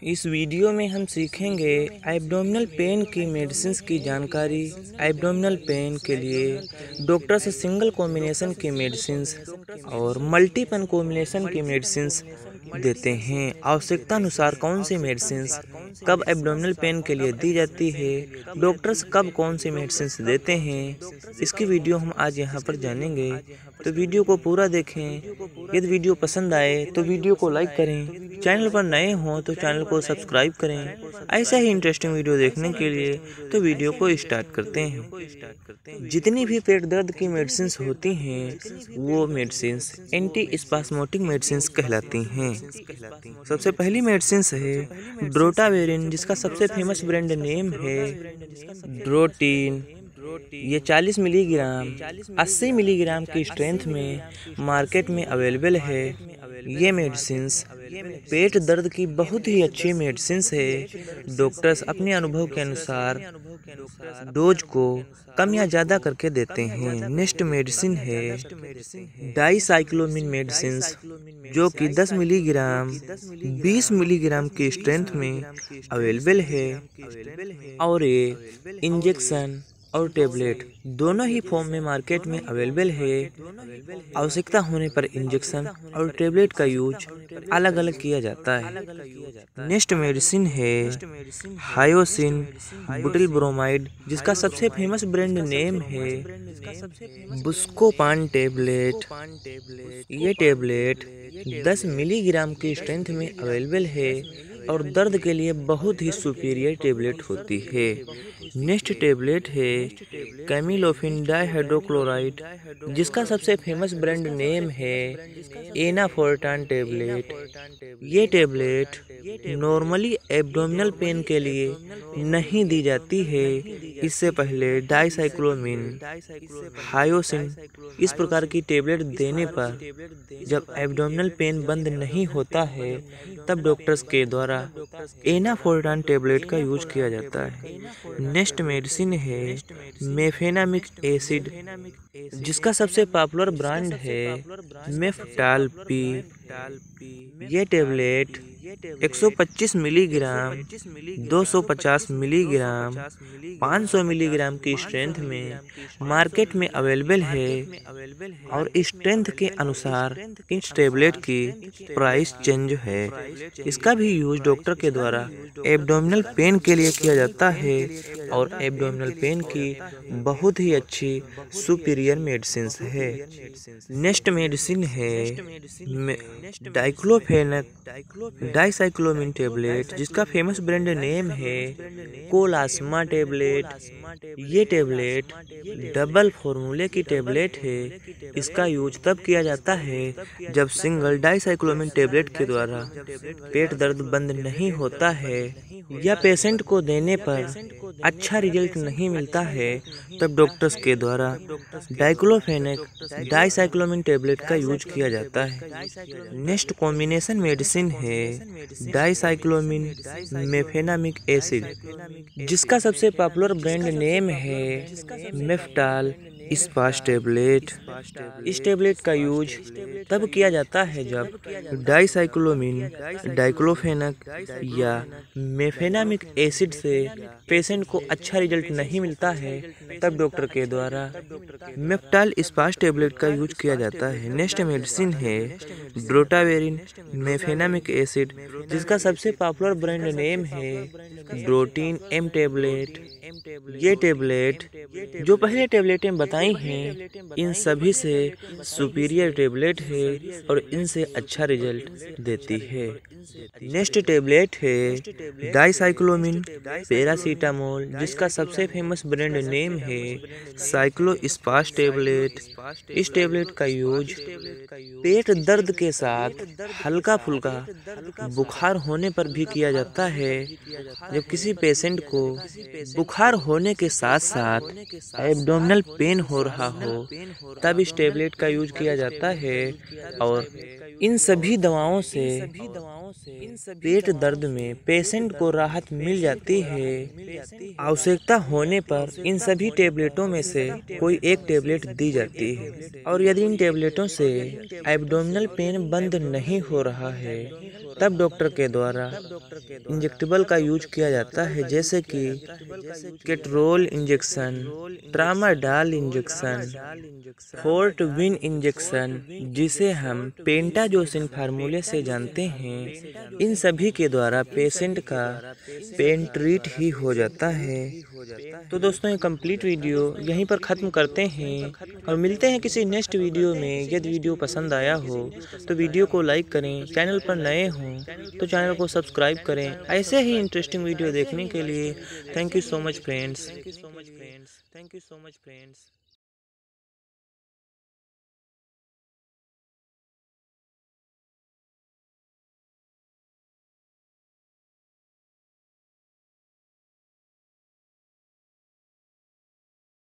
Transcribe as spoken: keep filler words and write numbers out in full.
इस वीडियो में हम सीखेंगे एब्डोमिनल पेन की मेडिसिन की जानकारी। एब्डोमिनल पेन के लिए डॉक्टर से सिंगल कॉम्बिनेशन की मेडिसिन और मल्टीपल कॉम्बिनेशन की मेडिसिन देते हैं। आवश्यकता अनुसार कौन सी मेडिसिन कब एब्डोमिनल पेन के लिए दी जाती है, डॉक्टर्स कब कौन सी मेडिसिन देते हैं, इसकी वीडियो हम आज यहाँ पर जानेंगे। तो वीडियो को पूरा देखें। यदि वीडियो पसंद आए तो वीडियो को लाइक करें। चैनल पर नए हों तो चैनल को सब्सक्राइब करें। ऐसा ही इंटरेस्टिंग वीडियो देखने के लिए तो वीडियो को स्टार्ट करते हैं। जितनी भी पेट दर्द की मेडिसिन होती हैं वो मेडिसिन एंटी स्पास्मोटिक मेडिसिन कहलाती हैं। सबसे पहली मेडिसिन है ड्रोटावेरिन, जिसका सबसे फेमस ब्रांड नेम है ड्रोटीन। ये चालीस मिलीग्राम अस्सी मिलीग्राम की स्ट्रेंथ में मार्केट में अवेलेबल है। ये मेडिसिन पेट दर्द की बहुत ही अच्छी मेडिसिन है। डॉक्टर्स अपने अनुभव के अनुसार डोज को कम या ज़्यादा करके देते हैं। नेक्स्ट मेडिसिन है डाइसाइक्लोमिन मेडिसिन, जो कि दस मिलीग्राम बीस मिलीग्राम की स्ट्रेंथ में अवेलेबल है और ये इंजेक्शन और टेबलेट दोनों ही फॉर्म में मार्केट में अवेलेबल है। आवश्यकता होने पर इंजेक्शन और टेबलेट का यूज अलग अलग किया जाता है। नेक्स्ट मेडिसिन है हायोसिन बुटिलब्रोमाइड, जिसका सबसे फेमस ब्रांड नेम है बुस्कोपान टेबलेट। ये टेबलेट दस मिलीग्राम की स्ट्रेंथ में अवेलेबल है और दर्द के लिए बहुत ही सुपीरियर टेबलेट होती है। नेक्स्ट टेबलेट है कैमिलोफिन डाइहाइड्रोक्लोराइड, जिसका सबसे फेमस ब्रांड नेम है एनाफोर्टान टेबलेट। ये टेबलेट नॉर्मली एब्डोमिनल पेन के लिए नहीं दी जाती है। इससे पहले डाइसाइक्लोमिन, हायोसिन इस प्रकार की टेबलेट देने पर जब एब्डोमिनल पेन बंद नहीं होता है तब डॉक्टर्स के द्वारा एनाफोर्टान टेबलेट का यूज किया जाता है। नेक्स्ट मेडिसिन है मेफेनामिक एसिड, जिसका सबसे पॉपुलर ब्रांड है मेफ्टाल पी। ये टेबलेट एक सौ पच्चीस मिलीग्राम, दो सौ पचास मिलीग्राम, पाँच सौ मिलीग्राम की स्ट्रेंथ में मार्केट में अवेलेबल है और स्ट्रेंथ के अनुसार इस टेबलेट की प्राइस चेंज है। इसका भी यूज डॉक्टर के द्वारा एब्डोमिनल पेन के लिए किया जाता है और एब्डोमिनल पेन की बहुत ही अच्छी सुपीरियर मेडिसिन है। नेक्स्ट मेडिसिन है डाइक्लोफेनक डाइसाइक्लोमिन टेबलेट, जिसका फेमस ब्रांड नेम है कोलास्मा टेबलेट। ये टेबलेट डबल फॉर्मूले की टेबलेट है। इसका यूज तब किया जाता है जब सिंगल डाइसाइक्लोमिन टेबलेट के द्वारा पेट दर्द बंद नहीं होता है या पेशेंट को देने पर अच्छा रिजल्ट नहीं मिलता है, तब डॉक्टर्स के द्वारा डाइक्लोफेनक डाइसाइक्लोमिन टेबलेट का यूज किया जाता है। नेक्स्ट कॉम्बिनेशन मेडिसिन है डाइसाइक्लोमिन मेफेनामिक एसिड, जिसका सबसे पॉपुलर ब्रांड नेम है मेफ्टाल स्पास टेबलेट। इस टेबलेट का यूज तब किया जाता है जब डाइसाइक्लोमिन, डाइक्लोफेनक या मेफेनामिक एसिड से पेशेंट को अच्छा रिजल्ट नहीं मिलता है, तब डॉक्टर के द्वारा मेफ्टाल स्पास टेबलेट का यूज किया जाता है। नेक्स्ट मेडिसिन है ड्रोटावेरिन मेफेनामिक एसिड, जिसका सबसे पॉपुलर ब्रांड नेम है ड्रोटीन एम टेबलेट। ये टेबलेट जो पहले टेबलेटें बताई हैं इन सभी से सुपीरियर टेबलेट है और इनसे अच्छा रिजल्ट देती है। नेक्स्ट टेबलेट है डाइसाइक्लोमिन पैरासीटामोल, जिसका सबसे फेमस ब्रांड नेम है साइक्लोस्पास टेबलेट। इस टेबलेट का यूज पेट दर्द के साथ हल्का फुल्का बुखार होने पर भी किया जाता है। जब किसी पेशेंट को बुखार होने के साथ साथ एब्डोमिनल पेन हो रहा हो तब इस टेबलेट का यूज किया जाता है और इन सभी दवाओं से पेट दर्द में पेशेंट को राहत मिल जाती है। आवश्यकता होने पर इन सभी टेबलेटों में से कोई एक टेबलेट दी जाती है और यदि इन टेबलेटों से एब्डोमिनल पेन बंद नहीं हो रहा है तब डॉक्टर के द्वारा इंजेक्टेबल का यूज किया जाता है, जैसे कि Ketorol injection, tramadol injection, Fortwin injection, जिसे हम पेंटाजोसिन फार्मूले से जानते हैं। इन सभी के द्वारा पेशेंट का पेन ट्रीट ही हो जाता है। तो दोस्तों, ये कंप्लीट वीडियो यहीं पर ख़त्म करते हैं और मिलते हैं किसी नेक्स्ट वीडियो में। यदि वीडियो पसंद आया हो तो वीडियो को लाइक करें, चैनल पर नए हों तो चैनल को सब्सक्राइब करें ऐसे ही इंटरेस्टिंग वीडियो देखने के लिए। Thank you so much friends. Thank you so much friends. Thank you so much friends.